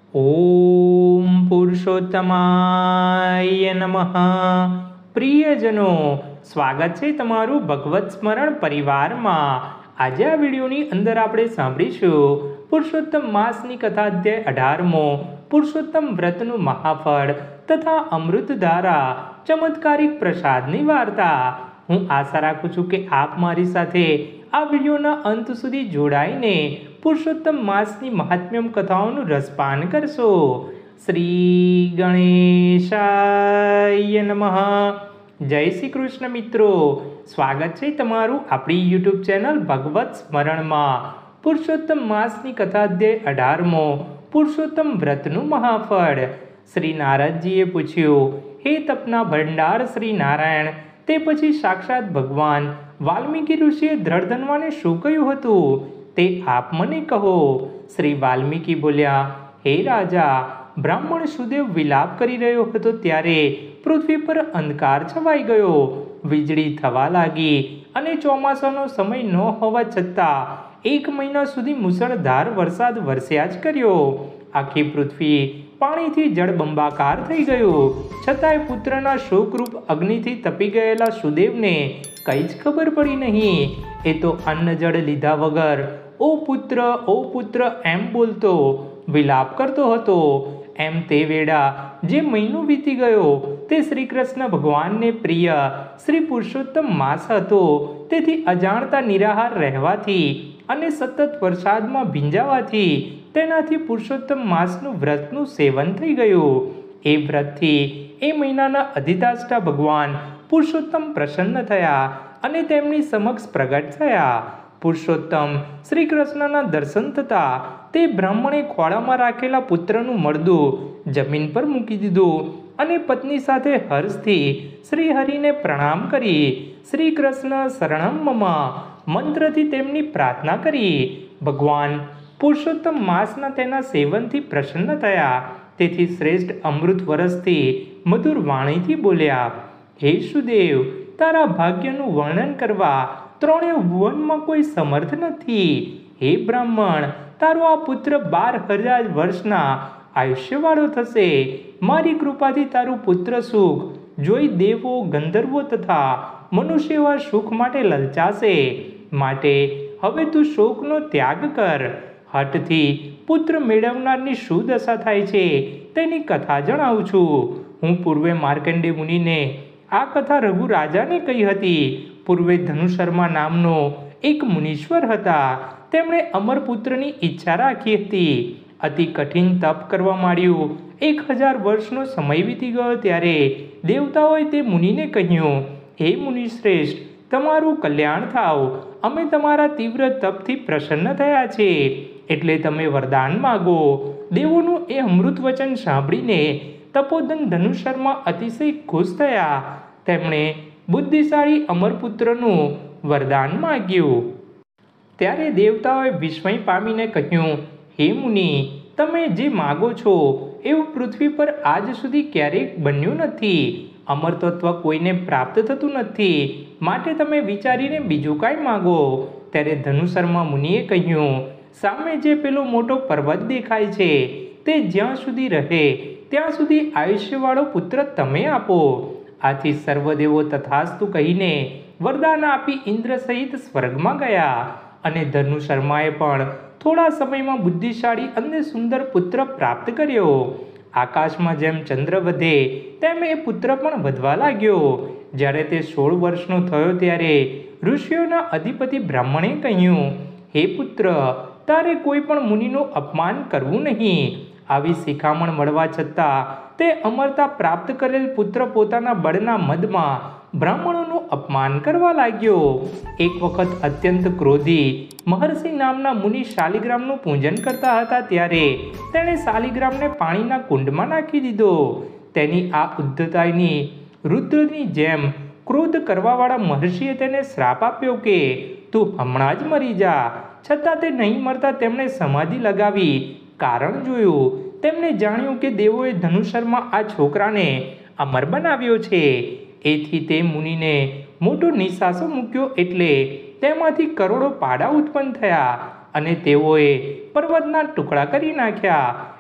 ઓમ પુરુષોત્તમાય નમઃ. પ્રિયજનો, સ્વાગત છે તમારું ભગવત સ્મરણ પરિવારમાં. આજે આ વિડીયોની અંદર આપણે સાંભળીશું પુરુષોત્તમ માસની કથા અધ્યાય 18મો, પુરુષોત્તમ વ્રતનું મહાફળ તથા અમૃતધારા ચમત્કારિક પ્રસાદની વાર્તા. હું આશા રાખું છું કે આપ મારી સાથે આ વિડીયોના અંત સુધી જોડાઈને પુરુષોત્તમ માસની મહાત્મ્યમ કથાઓનું રસપાન કરશો. શ્રી ગણેશાય નમઃ. જય શ્રી કૃષ્ણ મિત્રો, સ્વાગત છે તમારું આપણી યુટ્યુબ ચેનલ ભગવત સ્મરણમાં. પુરુષોત્તમ માસની કથા અધ્યાય 18મો, પુરુષોત્તમ વ્રતનું મહાફળ. શ્રી નારદજીએ પૂછ્યું, હે તપના ભંડાર શ્રી નારાયણ, તે પછી સાક્ષાત ભગવાન વાલ્મીકી ઋષિએ ધ્રળધનવાને શું કહ્યું હતું તે આપ મને કહો. શ્રી વાલ્મીકી બોલ્યા, હે રાજા, બ્રાહ્મણ સુદેવ વિલાપ કરી રહ્યો હતો ત્યારે પૃથ્વી પર અંધકાર છવાઈ ગયો, વીજળી થવા લાગી અને ચોમાસાનો સમય ન હોવા છતાં 1 મહિના સુધી મુસળધાર વરસાદ વરસ્યા જ કર્યો. આખી પૃથ્વી પાણીથી જળબંબાકાર થઈ ગયું, છતાંય પુત્રના શોકરૂપ અગ્નિથી તપી ગયેલા સુદેવને કંઈ જ ખબર પડી નહીં. એ તો અન્ન જળ લીધા વગર ઓ પુત્ર એમ બોલતો વિલાપ કરતો હતો. એમ તે વેળા જે મહિનો વીતી ગયો તે શ્રી કૃષ્ણ ભગવાનને પ્રિય શ્રી પુરુષોત્તમ માસ હતો. તેથી અજાણતા નિરાહાર રહેવાથી અને સતત વરસાદમાં ભીંજાવાથી તેનાથી પુરુષોત્તમ માસનું વ્રતનું સેવન થઈ ગયું. એ વ્રતથી એ મહિનાના અધિષ્ઠાતા ભગવાન પુરુષોત્તમ પ્રસન્ન થયા અને તેમની સમક્ષ પ્રગટ થયા. પુરુષોત્તમ શ્રી કૃષ્ણના દર્શન થતા તે બ્રાહ્મણે ખોળામાં રાખેલા પુત્રનું મળદું જમીન પર મૂકી દીધું અને પત્ની સાથે હર્ષથી શ્રી હરિને પ્રણામ કરી શ્રી કૃષ્ણ શરણમ મમ મંત્રથી તેમની પ્રાર્થના કરી. ભગવાન પુરુષોત્તમ માસના તેના સેવનથી પ્રસન્ન થયા. તેથી શ્રેષ્ઠ અમૃત વરસથી મધુર વાણીથી બોલ્યા, હે સુદેવ, તારા ભાગ્યનું વર્ણન કરવા ત્રણેય ભુવનમાં કોઈ સમર્થ નથી. હે બ્રાહ્મણ, તારો આ પુત્ર 12,000 વર્ષના આયુષ્યવાળો થશે. મારી કૃપાથી તારું પુત્ર સુખ જોઈ દેવો, ગંધર્વો તથા મનુષ્ય એવા સુખ માટે લલચાશે. માટે હવે તું શોકનો ત્યાગ કર. હઠથી પુત્ર મેળવનારની શું દશા થાય છે તેની કથા જણાવું છું. હું પૂર્વે માર્કંડેય મુનિને આ કથા રઘુ રાજાને કહી હતી. પૂર્વે ધનુશર્મા નામનો એક મુનીશ્વર હતા. તેમણે અમરપુત્રની ઈચ્છા રાખી હતી. અતિ કઠિન તપ કરવા માંડ્યું. 1000 વર્ષનો સમય વીતી ગયો ત્યારે દેવતાઓએ તે મુનિને કહ્યું, હે મુનિશ્રેષ્ઠ, તમારું કલ્યાણ થાવ. અમે તમારા તીવ્ર તપથી પ્રસન્ન થયા છે, એટલે તમે વરદાન માગો. દેવોનું એ અમૃત વચન સાંભળીને તપોધન ધનુશર્મા અતિશય ખુશ થયા. તેમણે બુદ્ધિશાળી અમરપુત્રનું વરદાન માગ્યું. ત્યારે દેવતાઓએ વિસ્મય પામીને કહ્યું, હે મુનિ, તમે જે માગો છો એવું પૃથ્વી પર આજ સુધી ક્યારેય બન્યું નથી. અમર તત્વ કોઈને પ્રાપ્ત થતું નથી, માટે તમે વિચારીને બીજું કાંઈ માગો. ત્યારે ધનુશર્મા મુનિએ કહ્યું, સામે જે પેલો મોટો પર્વત દેખાય છે તે જ્યાં સુધી રહે ત્યાં સુધી આયુષ્યવાળો પુત્ર તમે આપો. આથી સર્વદેવો તથાસ્તુ કહીને વરદાન આપી ઇન્દ્ર સહિત સ્વર્ગમાં ગયા. અને ધનુશર્માએ પણ થોડા સમયમાં બુદ્ધિશાળી અને સુંદર પુત્ર પ્રાપ્ત કર્યો. આકાશમાં જેમ ચંદ્ર વધે તેમ એ પુત્ર પણ વધવા લાગ્યો. જ્યારે તે 16 વર્ષનો થયો ત્યારે ઋષિઓના અધિપતિ બ્રાહ્મણે કહ્યું, હે પુત્ર, તારે કોઈ પણ મુનિનું અપમાન કરવું નહીં. આવી શિખામણ મળવા છતાં તે અમરતા પ્રાપ્ત કરેલ પુત્ર પોતાના બળના મદમાં બ્રાહ્મણોનું અપમાન કરવા લાગ્યો. એક વખત અત્યંત ક્રોધી મહર્ષિ નામના મુનિ શાલિગ્રામનું પૂજન કરતા હતા ત્યારે તેણે શાલિગ્રામને પાણીના કુંડમાં નાખી દીધો. તેની આ ઉદ્ધતાની રુદ્રની જેમ ક્રોધ કરવાવાળા મહર્ષિએ તેને શ્રાપ આપ્યો કે તું હમણાં જ મરી જા. છતાં તે નહીં મરતા તેમણે સમાધિ લગાવી કારણ જોયું. તેમણે જાણ્યું કે દેવોએ ધનુશર્મા આ છોકરાને અમર બનાવ્યો છે. એથી તે મુનિને મોટો નિશાસો મૂક્યો, એટલે તેમાંથી કરોડો પાડા ઉત્પન્ન થયા અને તેઓએ પર્વતના ટુકડા કરી નાખ્યા.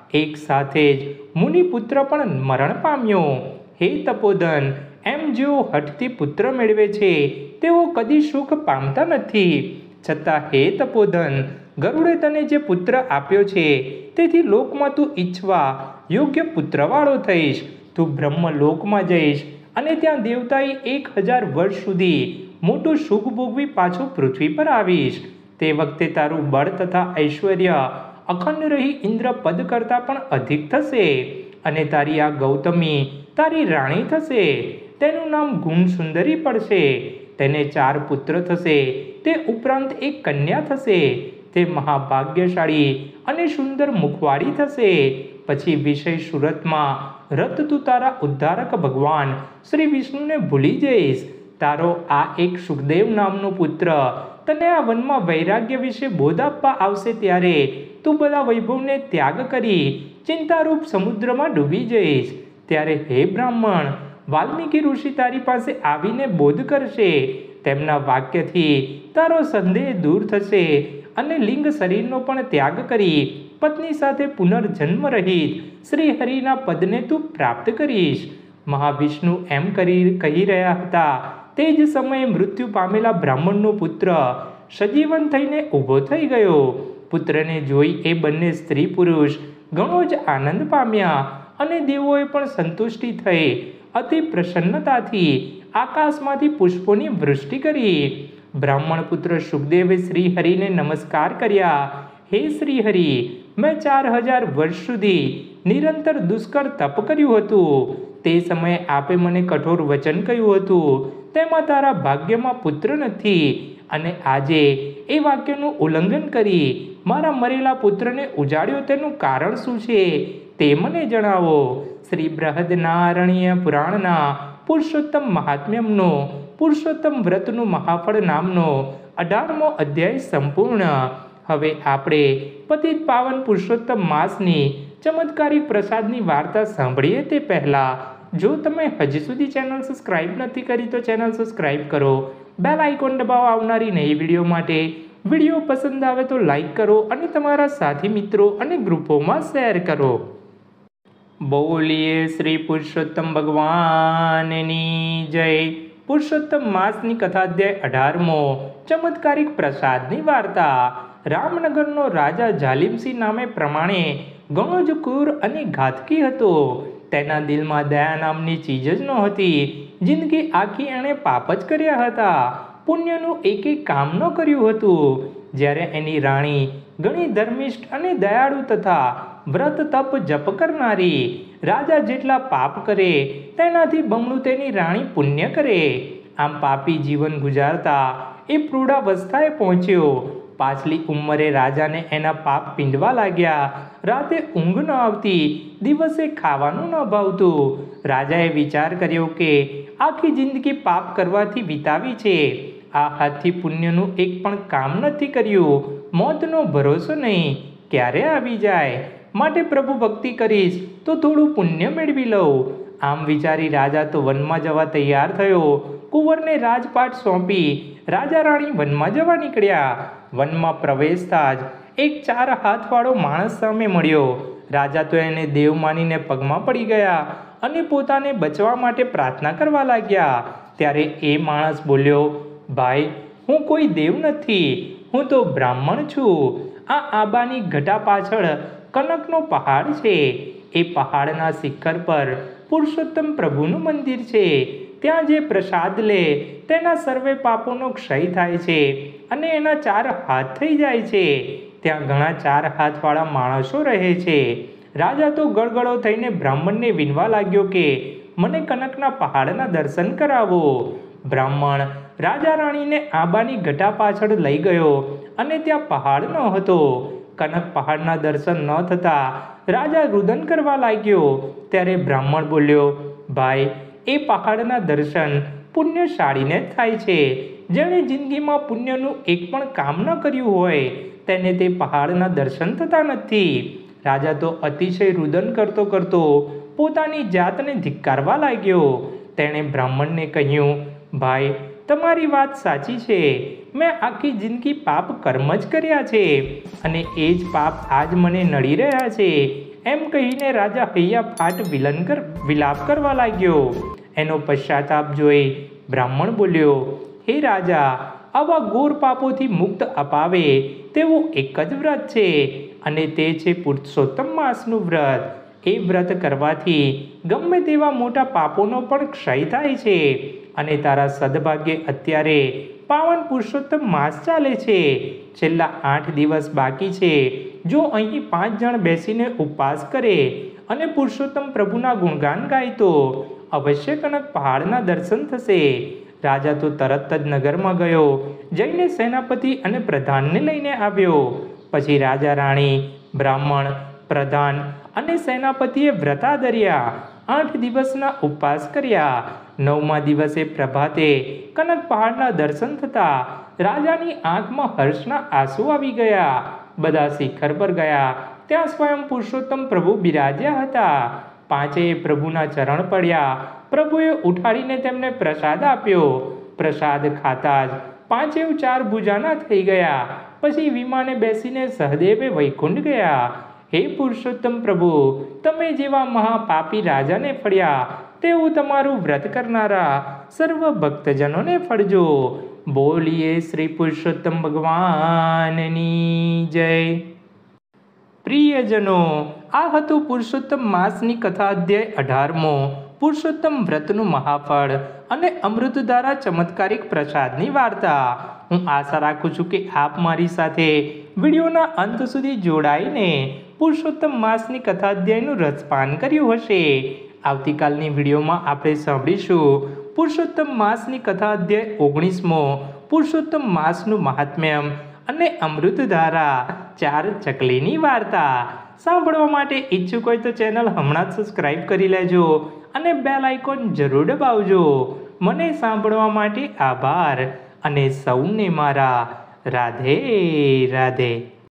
એક સાથે જ મુનિપુત્ર પણ મરણ પામ્યો. હે તપોધન, એમ જેઓ હઠથી પુત્ર મેળવે છે તેઓ કદી સુખ પામતા નથી. છતાં હે તપોધન, ગરુડે તને જે પુત્ર આપ્યો છે તેથી લોકમાં તું ઈચ્છવા યોગ્ય પુત્રવાળો થઈશ. તું બ્રહ્મલોકમાં જઈશ અને ત્યાં દેવતાએ 1000 વર્ષ સુધી મોટું સુખ ભોગવી પાછો પૃથ્વી પર આવીશ. તે વખતે તારું બળ તથા ઐશ્વર્ય અખંડ રહી ઇન્દ્ર પદ કરતાં પણ અધિક થશે અને તારી આ ગૌતમી તારી રાણી થશે. તેનું નામ ગુણસુંદરી પડશે. તેને 4 પુત્ર થશે. તે ઉપરાંત એક કન્યા થશે. તે મહાભાગ્યશાળી અને સુંદર મુખવાળી થશે. પછી વિષય સુરતમાં રત તું તારા ઉદ્ધારક ભગવાન શ્રી વિષ્ણુને ભૂલી જઈશ. તારો આ એક સુખદેવ નામનો પુત્ર તને આ વનમાં વૈરાગ્ય વિશે બોધ આપવા આવશે ત્યારે તું બધા વૈભવને ત્યાગ કરી ચિંતારૂપ સમુદ્રમાં ડૂબી જઈશ. ત્યારે હે બ્રાહ્મણ, વાલ્મીકી ઋષિ તારી પાસે આવીને બોધ કરશે. તેમના વાક્યથી તારો સંદેહ દૂર થશે અને લિંગ શરીરનો પણ ત્યાગ કરી પત્ની સાથે પુનર્જન્મ રહિત શ્રી હરિના પદને તું પ્રાપ્ત કરીશ. મહાવિષ્ણુ એમ કહી રહ્યા હતા તે જ સમયે મૃત્યુ પામેલા બ્રાહ્મણનો પુત્ર સજીવન થઈને ઊભો થઈ ગયો. પુત્રને જોઈ એ બંને સ્ત્રી પુરુષ ઘણો જ આનંદ પામ્યા અને દેવોએ પણ સંતુષ્ટિ થઈ અતિ પ્રસન્નતાથી આકાશમાંથી પુષ્પોની વૃષ્ટિ કરી. બ્રાહ્મણ પુત્ર સુખદેવે શ્રી હરિને નમસ્કાર કર્યા. હે શ્રી હરિ, મેં 4000 વર્ષ સુધી નિરંતર દુષ્કર તપ કર્યું હતું. તે સમયે આપે મને કઠોર વચન કહ્યું હતું તેમાં તારા ભાગ્યમાં પુત્ર નથી અને આજે એ વાક્યનું ઉલ્લંઘન કરી મારા મરેલા પુત્રને ઉજાડ્યો તેનું કારણ શું છે તે મને જણાવો. શ્રી બૃહદનારણ્ય પુરાણના પુરુષોત્તમ મહાત્મ્યમનો પુરુષોત્તમ વ્રતનું મહાફળ નામનો 18મો અધ્યાય સંપૂર્ણ. હવે આપણે પતિત પાવન પુરુષોત્તમ માસની ચમત્કારિક પ્રસાદની વાર્તા સાંભળીએ તે પહેલાં જો તમે હજી સુધી ચેનલ સબસ્ક્રાઇબ નથી કરી તો ચેનલ સબસ્ક્રાઇબ કરો. બેલ આઇકોન દબાવો આવનારી નવી વિડીયો માટે. વિડીયો પસંદ આવે તો લાઈક કરો અને તમારા સાથી મિત્રો અને ગ્રુપોમાં શેર કરો. બોલીએ શ્રી પુરુષોત્તમ ભગવાનની જય. પુરુષોત્તમ માસની કથા અધ્યાય 18મો ચમત્કારિક પ્રસાદની વાર્તા. રામનગરનો રાજા જાલિમસિંહ નામે પ્રમાણે ઘણો જ ક્રૂર અને ઘાતકી હતો. તેના દિલમાં દયા નામની ચીજ જ નહોતી. જિંદગી આખી એણે પાપ જ કર્યા હતા. પુણ્યનું એક કામ ન કર્યું હતું. જ્યારે એની રાણી ઘણી ધર્મિષ્ઠ અને દયાળુ તથા વ્રત તપ જપ કરનારી, રાજા જેટલા પાપ કરે તેનાથી બમણું તેની રાણી પુણ્ય કરે. આમ પાપી જીવન ગુજારતા એ પ્રૌઢાવસ્થાએ પહોંચ્યો. પાછલી ઉંમરે રાજાને એના પાપ પીંડવા લાગ્યા. રાતે ઊંઘ ન આવતી, દિવસે ખાવાનું ન ભાવતું. રાજાએ વિચાર કર્યો કે આખી જિંદગી પાપ કરવાથી વિતાવી છે. આ હાથથી પુણ્યનું એક પણ કામ નથી કર્યું. મોતનો ભરોસો નહીં, ક્યારે આવી જાય. માટે પ્રભુ ભક્તિ કરીશ તો થોડું પુણ્ય મેળવી લઉં. આમ વિચારી રાજા તો વનમાં જવા તૈયાર થયો. કુંવરને રાજપાટ સોંપી રાજા રાણી વનમાં જવા નીકળ્યા. વનમાં પ્રવેશતા જ એક 4 હાથવાળો માણસ સામે મળ્યો. રાજા તો એને દેવ માનીને પગમાં પડી ગયા અને પોતાને બચવા માટે પ્રાર્થના કરવા લાગ્યા. ત્યારે એ માણસ બોલ્યો, ભાઈ, હું કોઈ દેવ નથી, હું તો બ્રાહ્મણ છું. આ આબાની ઘટા પાછળ કનકનો પહાડ છે. એ પહાડના શિખર પર પુરુષોત્તમ પ્રભુનું મંદિર છે. ત્યાં જે પ્રસાદ લે તેના સર્વે પાપોનો ક્ષય થાય છે અને એના 4 હાથ થઈ જાય છે. ત્યાં ઘણા 4 હાથવાળા માણસો રહે છે. રાજા તો ગળગળો થઈને બ્રાહ્મણને વિનવા લાગ્યો કે મને કનકના પહાડના દર્શન કરાવો. બ્રાહ્મણ રાજા રાણીને આબાની ઘટા પાછળ લઈ ગયો અને ત્યાં પહાડ ન હતો. કનક પહાડના દર્શન ન થતા રાજા રુદન કરવા લાગ્યો. ત્યારે બ્રાહ્મણ બોલ્યો, ભાઈ, એ પહાડના દર્શન પુણ્યશાળીને જ થાય છે. જેણે જિંદગીમાં પુણ્યનું એક પણ કામ ન કર્યું હોય તેને તે પહાડના દર્શન થતા નથી. રાજા તો અતિશય રુદન કરતો કરતો પોતાની જાતને ધિક્કારવા લાગ્યો. તેણે બ્રાહ્મણને કહ્યું, ભાઈ, તમારી વાત સાચી છે. મેં આખી જિંદગી પાપ કર્મ જ કર્યા છે અને એ જ પાપ આજ મને નડી રહ્યા છે. એમ કહીને રાજા હૈયા ફાટ વિલાપ કરવા લાગ્યો. એનો પશ્ચાતાપ જોઈ બ્રાહ્મણ બોલ્યો, હે રાજા, આવા ઘોર પાપોથી મુક્ત અપાવે તેવું એક જ વ્રત છે, અને તે છે પુરુષોત્તમ માસનું વ્રત. એ વ્રત કરવાથી ગમે તેવા મોટા પાપોનો પણ ક્ષય થાય છે. અને તારા સદભાગ્યે અત્યારે પાવન પુરુષોત્તમ માસ ચાલે છે. છેલ્લા 8 દિવસ બાકી છે. જો અહીં 5 જણ બેસીને ઉપવાસ કરે અને પુરુષોત્તમ પ્રભુના ગુણગાન ગાય તો અવશ્ય કનક પહાડના દર્શન થશે. રાજા તો તરત જ નગરમાં ગયો, જઈને સેનાપતિ અને પ્રધાનને લઈને આવ્યો. પછી રાજા, રાણી, બ્રાહ્મણ, પ્રધાન અને સેનાપતિએ વ્રતા ધર્યા. 8 દિવસના ઉપવાસ કર્યા. 9મા દિવસે પ્રભાતે કનક પહાડના દર્શન થતા રાજાની આંખમાં હર્ષના આંસુ આવી ગયા. બધા શિખર પર ગયા. ત્યાં સ્વયં પુરુષોત્તમ પ્રભુ બિરાજ્યા હતા. પાંચેય પ્રભુના ચરણ પડ્યા. પ્રભુએ ઉઠાડીને તેમને પ્રસાદ આપ્યો. પ્રસાદ ખાતા જ પાંચેય 4 ભુજાના થઈ ગયા. પછી વિમાને બેસીને સહદેવે વૈકુંઠ ગયા. હે પુરુષોત્તમ પ્રભુ, તમે જેવા મહાપાપી રાજાને ફળ્યા તેવું તમારું વ્રત કરનારા સર્વ ભક્તજનોને ફળજો. બોલીએ શ્રી પુરુષોત્તમ ભગવાનની જય. પ્રિયજનો, આ હતું પુરુષોત્તમ માસની કથા અધ્યાય 18મો, પુરુષોત્તમ વ્રતનું મહાફળ અને અમૃતધારા ચમત્કારિક પ્રસાદની વાર્તા. હું આશા રાખું છું કે આપ મારી સાથે વિડીયોના અંત સુધી જોડાઈને પુરુષોત્તમ માસની કથા અધ્યાયનું રસપાન કર્યું હશે. આવતીકાલની વિડીયોમાં આપણે સાંભળીશું પુરુષોત્તમ માસની કથા અધ્યાય 19મો, પુરુષોત્તમ માસનું મહાત્મ્ય અને અમૃતધારા 4 ચકલીની વાર્તા. સાંભળવા માટે ઈચ્છુક હોય તો ચેનલ હમણાં જ સબસ્ક્રાઈબ કરી લેજો અને બેલ આઇકોન જરૂર દબાવજો. મને સાંભળવા માટે આભાર અને સૌને મારા રાધે રાધે.